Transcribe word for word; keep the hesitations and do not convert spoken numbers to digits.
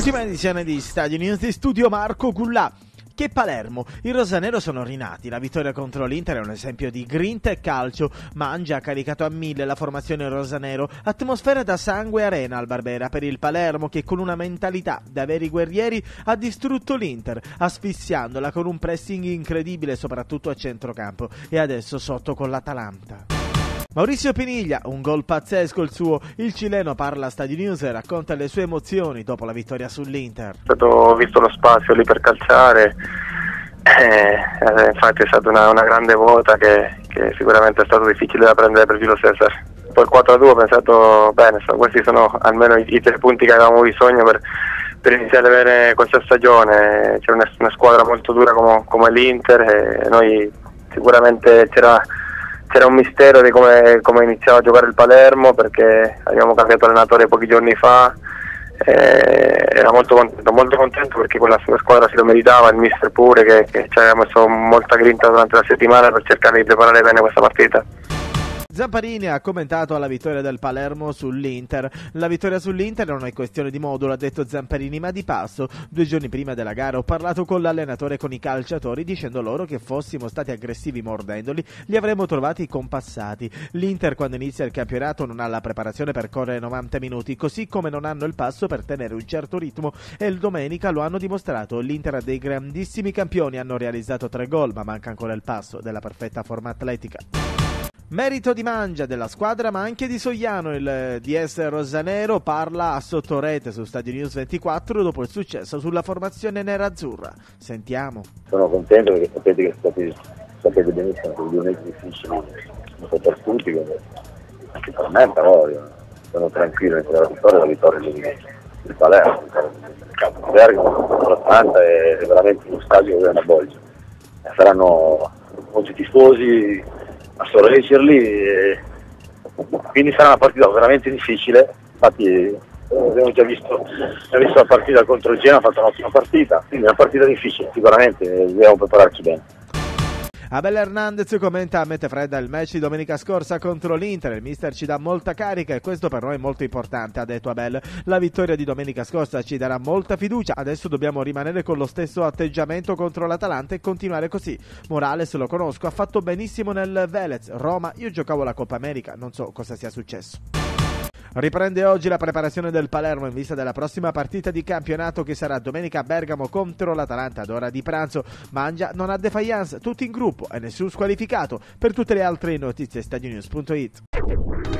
Ultima edizione di Stadio News di studio Marco Cullà. Che Palermo, i rosanero sono rinati, la vittoria contro l'Inter è un esempio di grinta e calcio. Mangia ha caricato a mille la formazione rosanero, atmosfera da sangue arena al Barbera per il Palermo che con una mentalità da veri guerrieri ha distrutto l'Inter, asfissiandola con un pressing incredibile soprattutto a centrocampo e adesso sotto con l'Atalanta. Maurizio Piniglia, un gol pazzesco il suo, il cileno parla a Stadio News e racconta le sue emozioni dopo la vittoria sull'Inter. Ho visto lo spazio lì per calciare, eh, infatti è stata una, una grande vuota che, che sicuramente è stato difficile da prendere per Giulio Cesar. Poi il quattro a due ho pensato, bene, questi sono almeno i, i tre punti che avevamo bisogno per, per iniziare bene questa stagione. C'è una, una squadra molto dura come, come l'Inter e noi sicuramente c'era... C'era un mistero di come, come iniziava a giocare il Palermo, perché abbiamo cambiato allenatore pochi giorni fa. Eh, era molto contento, molto contento perché quella squadra si lo meritava, il mister pure che, che ci aveva messo molta grinta durante la settimana per cercare di preparare bene questa partita. Zamparini ha commentato la vittoria del Palermo sull'Inter. La vittoria sull'Inter non è questione di modulo, ha detto Zamparini, ma di passo. Due giorni prima della gara ho parlato con l'allenatore e con i calciatori dicendo loro che fossimo stati aggressivi mordendoli, li avremmo trovati compassati. L'Inter quando inizia il campionato non ha la preparazione per correre novanta minuti, così come non hanno il passo per tenere un certo ritmo e il domenica lo hanno dimostrato. L'Inter ha dei grandissimi campioni, hanno realizzato tre gol, ma manca ancora il passo della perfetta forma atletica. Merito di Mangia, della squadra ma anche di Sogliano, il D S rosanero parla a sottorete su Stadio News ventiquattro dopo il successo sulla formazione nerazzurra. Sentiamo. Sono contento perché sapete che sapete, sapete benissimo che due mesi difficili un po' per tutti, anche per me, però io sono tranquillo in la vittoria, la vittoria di, di Palermo, il campo Bergamo, l'Atalanta è veramente uno stadio che è una bolgia. Saranno molti tifosi a sorreggerli, e quindi sarà una partita veramente difficile. Infatti abbiamo già visto, abbiamo visto la partita contro il Genoa, ha fatto un'ottima partita, quindi è una partita difficile, sicuramente dobbiamo prepararci bene. Abel Hernandez commenta a mente fredda il match di domenica scorsa contro l'Inter. Il mister ci dà molta carica e questo per noi è molto importante, ha detto Abel. La vittoria di domenica scorsa ci darà molta fiducia, adesso dobbiamo rimanere con lo stesso atteggiamento contro l'Atalanta e continuare così. Morales lo conosco, ha fatto benissimo nel Velez, Roma, io giocavo la Coppa America, non so cosa sia successo. Riprende oggi la preparazione del Palermo in vista della prossima partita di campionato che sarà domenica a Bergamo contro l'Atalanta ad ora di pranzo. Mangia non ha defiance, tutti in gruppo e nessun squalificato. Per tutte le altre notizie stadionews punto it.